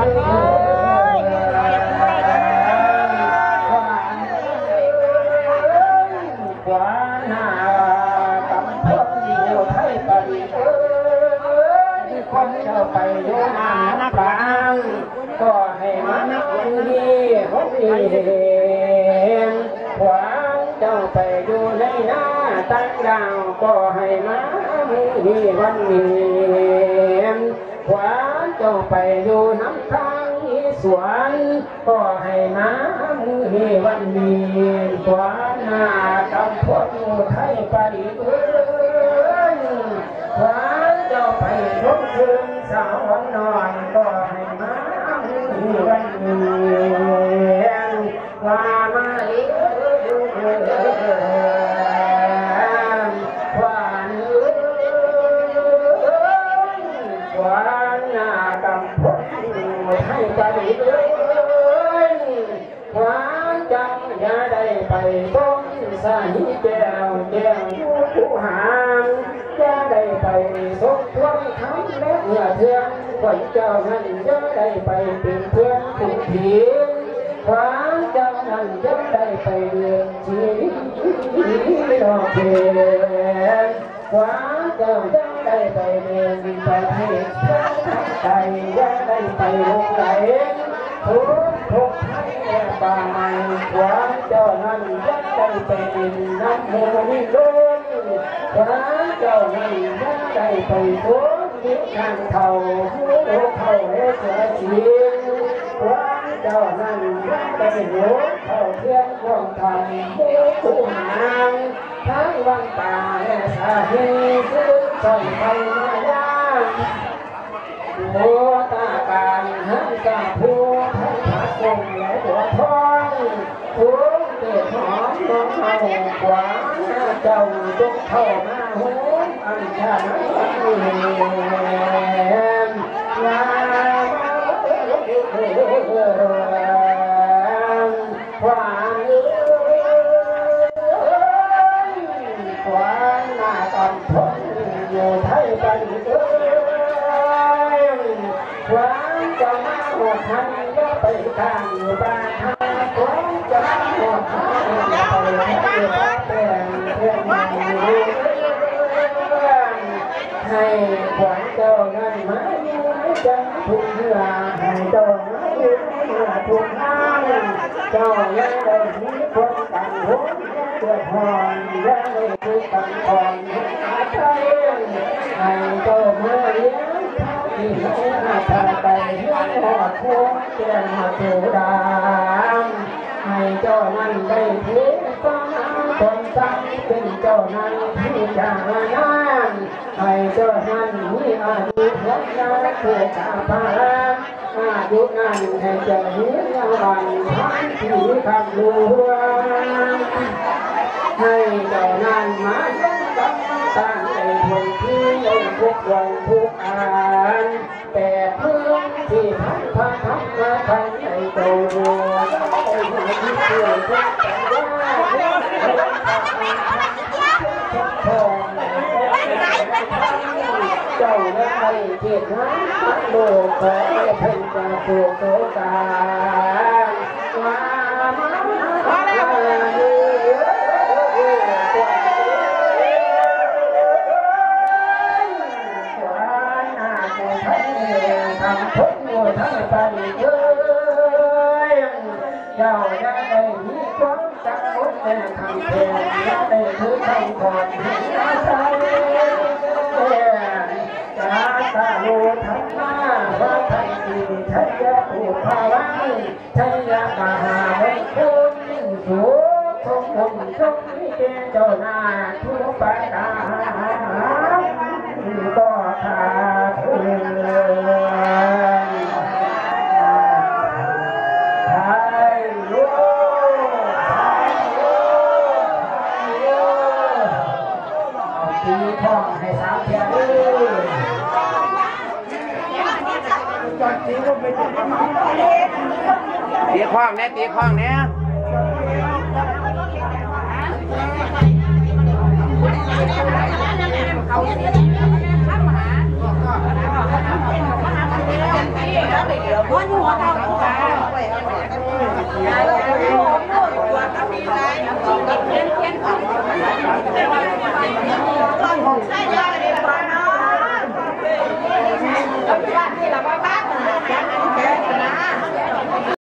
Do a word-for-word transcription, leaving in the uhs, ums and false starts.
ไปดูน้ำปลาก็ให้มานักดีเขาดีเห็นขวางเจ้าไปดูในหน้าตั้งดาวก็ให้มามีวันนี้ขวางเจ้าไปดูน้ำทางสวนก็ให้มามีวันนี้ขวางหน้ากำพดไทยไปเอ้ยขวางเจ้าไปรบคืนสาวนอนก็ให้มามีวันนี้ว่ามาอีกว่านื้อว่าหน้ากำพดให้ไปเอ้ยว่าจังอย่าได้ไปต้มสายแก้วแก้วผู้หามอย่าได้ไปสกทวงคำและเหื่อเทือนคนเจ้านั้นอย่าได้ไปเป็นเพื่อนผู้ผีขวางเจ้านั้นอย่าได้ไปเดือนชีวิตดอกเบี้ยขวางเจ้าอย่าได้ไปเดินไปให้ใจอย่าได้ไปลงไหลทุกทุกให้ป่าไม้ขวางเจ้านั้นอย่าได้ไปเป็นน้ำมูลนิธิขวางเจ้านั้นอย่าได้ไปทุกนิทานเท่าผู้เท่าเอเสือจีนขวางเจ้านั้นอย่าได้หัวเท่าเทียนร่วมทางผู้ผู้หางทั้งวันตาและสาเหตุซึ่งส่งไปมาย่างหัวตาการหันกับผู้ทั้งขาคงและหัวท้องผู้เกิดหอมน้องเอาขวางเจ้าจงเข้ามาหัวอันชาติว่าความเอ้ยความหน้าตอนพ้นอยู่ไทยไปเอ้ยความจะมาหัวทันก็ไปทางอยู่บ้านหาความจะมาหัวทันก็ไปทางอยู่บ้านแต่เพื่อนอยู่ให้ขวัญเจ้านั้นมาอยู่จังทุกเมื่อให้เจ้ามาอยู่เมื่อทุกน้ำเจ้ายังได้มีคนกันหัวเดือดร้อนยังได้มีกันก่อนอาใจให้เจ้ามาเลี้ยงที่ให้อาชาไปให้หอดพวงเตียนหอดถูดามให้เจ้านั้นได้ทิ้งฟ้าคนตั้งเป็นเจ้านั้นที่จะมานานให้เจ้านั้นมีอายุวัฒนถูกอาภาอายุนั้นให้เจ้าเหี้ยบันทันที่คำลวงให้เจ้านั้นมายังกับตั้งใจคนที่ยังทุกวันทุกอ่านแต่เพื่อนที่พันพาทำมาทันในตัวให้มาที่เพื่อนทุกแต่ว่าเจ้าและใครเกียรตินะโลกขอให้เพิ่งจะถูกโตกาว่ามาทำทุกโมทั้งไปเอ้ยเจ้าได้มีความจักมุดแต่ทำเพียงและได้ถือคำก่อนที่อาศัยจะตาโลธรรมะว่าทันทีชัยยะอุภาวังชัยยะมหามงคลสุขสมบูรณ์สุขวิเศษเจ้าหน้าทุกประการก็ขาดทุนตีข้องให้สามเทียนตีข้องเนี่ยตีข้องเนี่ยเอนอยู่หัวเตา